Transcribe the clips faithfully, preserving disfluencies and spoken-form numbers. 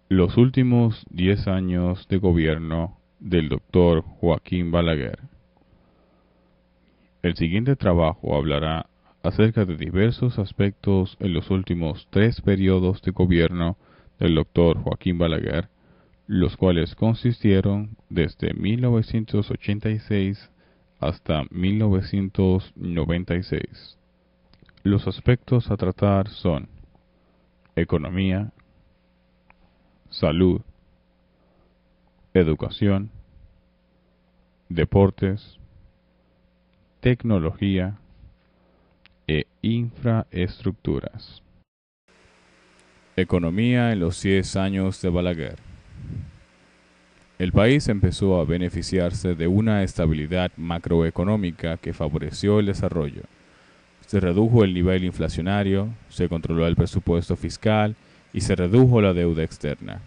Los últimos diez años de gobierno del doctor Joaquín Balaguer. El siguiente trabajo hablará acerca de diversos aspectos en los últimos tres periodos de gobierno del doctor Joaquín Balaguer, los cuales consistieron desde mil novecientos ochenta y seis hasta mil novecientos noventa y seis. Los aspectos a tratar son economía, salud, educación, deportes, tecnología e infraestructuras. Economía en los diez años de Balaguer. El país empezó a beneficiarse de una estabilidad macroeconómica que favoreció el desarrollo. Se redujo el nivel inflacionario, se controló el presupuesto fiscal y se redujo la deuda externa.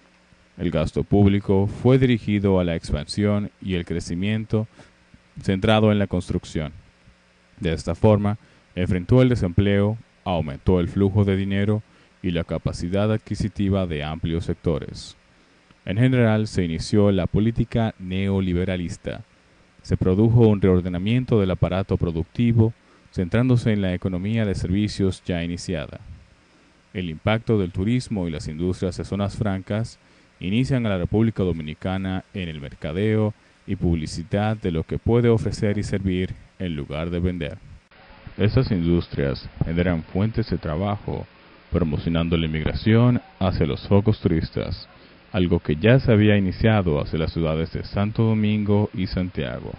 El gasto público fue dirigido a la expansión y el crecimiento centrado en la construcción. De esta forma, enfrentó el desempleo, aumentó el flujo de dinero y la capacidad adquisitiva de amplios sectores. En general, se inició la política neoliberalista. Se produjo un reordenamiento del aparato productivo, centrándose en la economía de servicios ya iniciada. El impacto del turismo y las industrias de zonas francas inician a la República Dominicana en el mercadeo y publicidad de lo que puede ofrecer y servir en lugar de vender. Estas industrias generan fuentes de trabajo, promocionando la inmigración hacia los focos turistas, algo que ya se había iniciado hacia las ciudades de Santo Domingo y Santiago.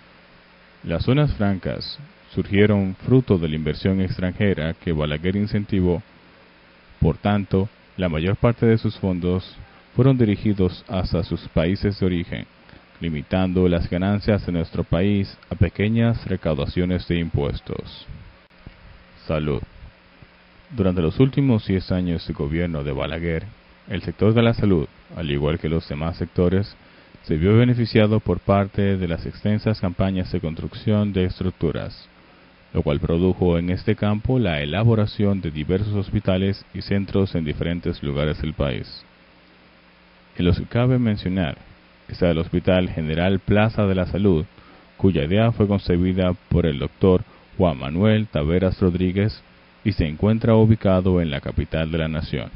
Las zonas francas surgieron fruto de la inversión extranjera que Balaguer incentivó. Por tanto, la mayor parte de sus fondos fueron dirigidos hacia sus países de origen, limitando las ganancias de nuestro país a pequeñas recaudaciones de impuestos. Salud. Durante los últimos diez años de gobierno de Balaguer, el sector de la salud, al igual que los demás sectores, se vio beneficiado por parte de las extensas campañas de construcción de estructuras, lo cual produjo en este campo la elaboración de diversos hospitales y centros en diferentes lugares del país. En los que cabe mencionar está el Hospital General Plaza de la Salud, cuya idea fue concebida por el doctor Juan Manuel Taveras Rodríguez y se encuentra ubicado en la capital de la nación.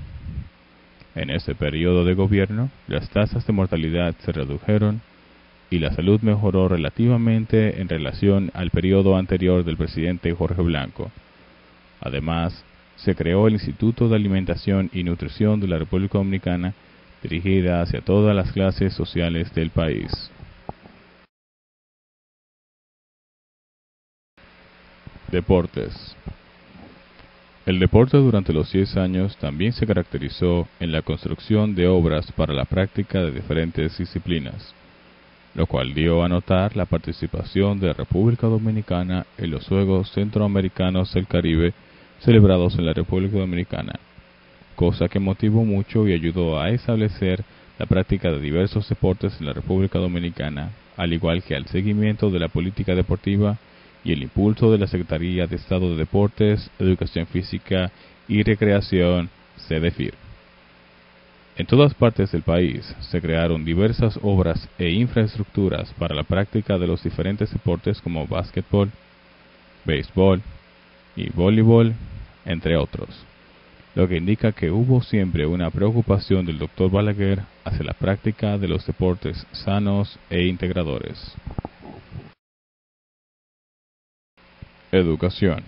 En este periodo de gobierno, las tasas de mortalidad se redujeron y la salud mejoró relativamente en relación al periodo anterior del presidente Jorge Blanco. Además, se creó el Instituto de Alimentación y Nutrición de la República Dominicana, dirigida hacia todas las clases sociales del país. Deportes. El deporte durante los diez años también se caracterizó en la construcción de obras para la práctica de diferentes disciplinas, lo cual dio a notar la participación de la República Dominicana en los Juegos Centroamericanos del Caribe celebrados en la República Dominicana, cosa que motivó mucho y ayudó a establecer la práctica de diversos deportes en la República Dominicana, al igual que al seguimiento de la política deportiva y el impulso de la Secretaría de Estado de Deportes, Educación Física y Recreación, SEDEFIR. En todas partes del país se crearon diversas obras e infraestructuras para la práctica de los diferentes deportes como básquetbol, béisbol y voleibol, entre otros, lo que indica que hubo siempre una preocupación del doctor Balaguer hacia la práctica de los deportes sanos e integradores. Educación.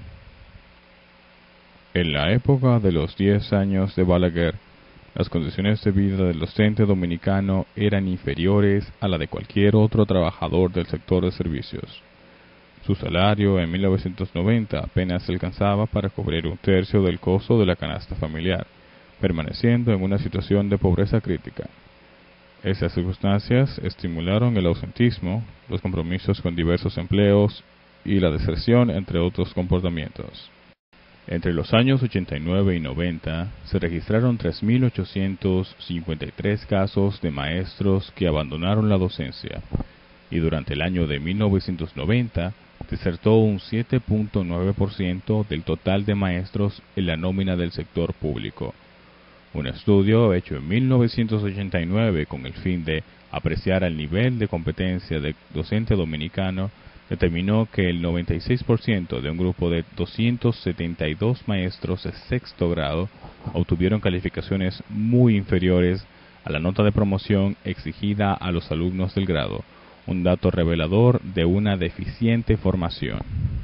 En la época de los diez años de Balaguer, las condiciones de vida del docente dominicano eran inferiores a la de cualquier otro trabajador del sector de servicios. Su salario en mil novecientos noventa apenas alcanzaba para cubrir un tercio del costo de la canasta familiar, permaneciendo en una situación de pobreza crítica. Esas circunstancias estimularon el ausentismo, los compromisos con diversos empleos y la deserción, entre otros comportamientos. Entre los años ochenta y nueve y noventa se registraron tres mil ochocientos cincuenta y tres casos de maestros que abandonaron la docencia, y durante el año de mil novecientos noventa desertó un siete punto nueve por ciento del total de maestros en la nómina del sector público, Un estudio hecho en mil novecientos ochenta y nueve con el fin de apreciar el nivel de competencia del docente dominicano determinó que el noventa y seis por ciento de un grupo de doscientos setenta y dos maestros de sexto grado obtuvieron calificaciones muy inferiores a la nota de promoción exigida a los alumnos del grado, un dato revelador de una deficiente formación.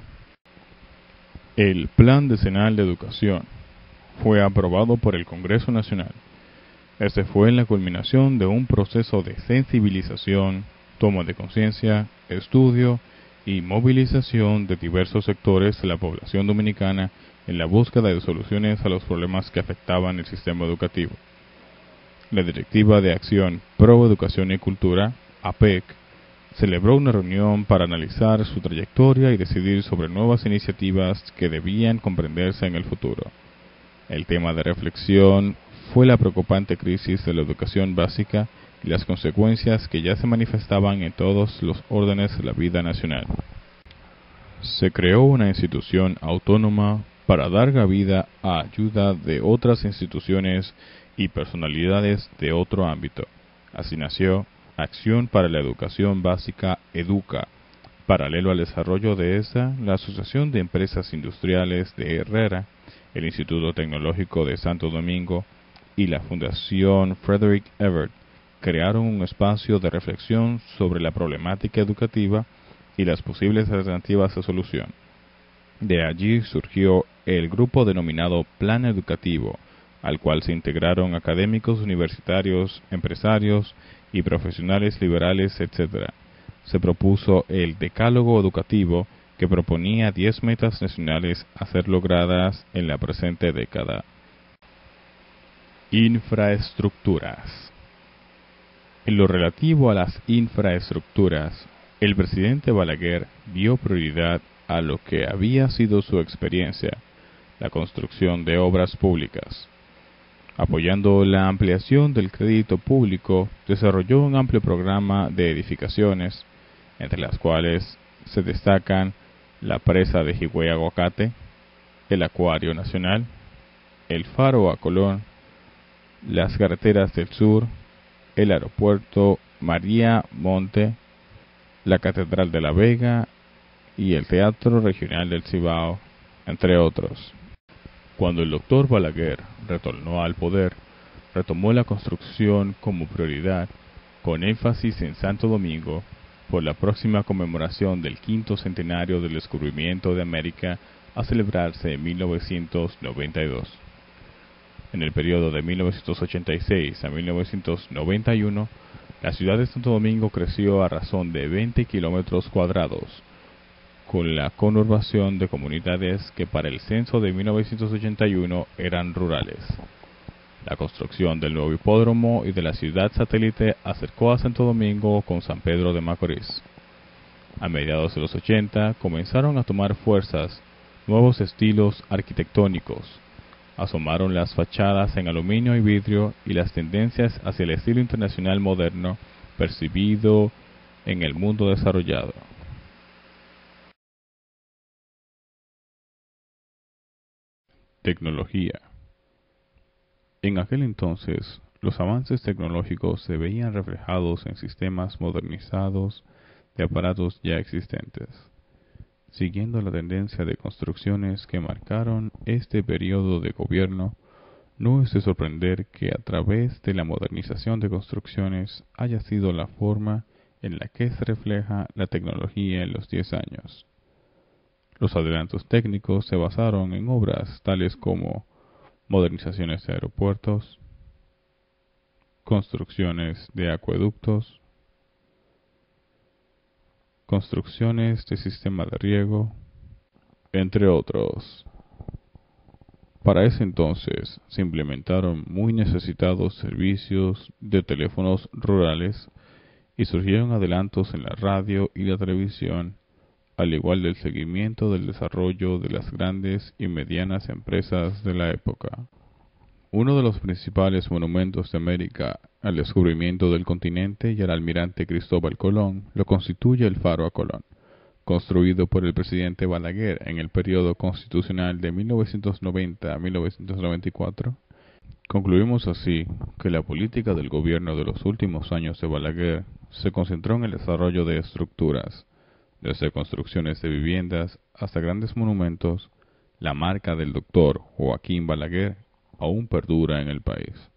El Plan Decenal de Educación fue aprobado por el Congreso Nacional. Este fue la culminación de un proceso de sensibilización, toma de conciencia, estudio y movilización de diversos sectores de la población dominicana en la búsqueda de soluciones a los problemas que afectaban el sistema educativo. La Directiva de Acción Pro Educación y Cultura, A P E C, celebró una reunión para analizar su trayectoria y decidir sobre nuevas iniciativas que debían comprenderse en el futuro. El tema de reflexión fue la preocupante crisis de la educación básica y las consecuencias que ya se manifestaban en todos los órdenes de la vida nacional. Se creó una institución autónoma para dar cabida a ayuda de otras instituciones y personalidades de otro ámbito. Así nació Acción para la Educación Básica EDUCA. Paralelo al desarrollo de esta, la Asociación de Empresas Industriales de Herrera, el Instituto Tecnológico de Santo Domingo y la Fundación Frederick Ebert crearon un espacio de reflexión sobre la problemática educativa y las posibles alternativas de solución. De allí surgió el grupo denominado Plan Educativo, al cual se integraron académicos universitarios, empresarios y profesionales liberales, etcétera. Se propuso el Decálogo Educativo, que proponía diez metas nacionales a ser logradas en la presente década. Infraestructuras. En lo relativo a las infraestructuras, el presidente Balaguer dio prioridad a lo que había sido su experiencia, la construcción de obras públicas. Apoyando la ampliación del crédito público, desarrolló un amplio programa de edificaciones, entre las cuales se destacan la presa de Higüey Aguacate, el Acuario Nacional, el Faro a Colón, las carreteras del sur, el aeropuerto María Monte, la Catedral de la Vega y el Teatro Regional del Cibao, entre otros. Cuando el doctor Balaguer retornó al poder, retomó la construcción como prioridad, con énfasis en Santo Domingo, por la próxima conmemoración del quinto centenario del descubrimiento de América a celebrarse en mil novecientos noventa y dos. En el periodo de mil novecientos ochenta y seis a mil novecientos noventa y uno, la ciudad de Santo Domingo creció a razón de veinte kilómetros cuadrados, con la conurbación de comunidades que para el censo de mil novecientos ochenta y uno eran rurales. La construcción del nuevo hipódromo y de la ciudad satélite acercó a Santo Domingo con San Pedro de Macorís. A mediados de los ochenta comenzaron a tomar fuerzas nuevos estilos arquitectónicos. Asomaron las fachadas en aluminio y vidrio y las tendencias hacia el estilo internacional moderno percibido en el mundo desarrollado. Tecnología. En aquel entonces, los avances tecnológicos se veían reflejados en sistemas modernizados de aparatos ya existentes. Siguiendo la tendencia de construcciones que marcaron este periodo de gobierno, no es de sorprender que a través de la modernización de construcciones haya sido la forma en la que se refleja la tecnología en los diez años. Los adelantos técnicos se basaron en obras tales como modernizaciones de aeropuertos, construcciones de acueductos, construcciones de sistema de riego, entre otros. Para ese entonces se implementaron muy necesitados servicios de teléfonos rurales y surgieron adelantos en la radio y la televisión, al igual del seguimiento del desarrollo de las grandes y medianas empresas de la época. Uno de los principales monumentos de América al descubrimiento del continente y al almirante Cristóbal Colón lo constituye el Faro a Colón, construido por el presidente Balaguer en el periodo constitucional de mil novecientos noventa a mil novecientos noventa y cuatro. Concluimos así que la política del gobierno de los últimos años de Balaguer se concentró en el desarrollo de estructuras, desde construcciones de viviendas hasta grandes monumentos. La marca del doctor Joaquín Balaguer aún perdura en el país.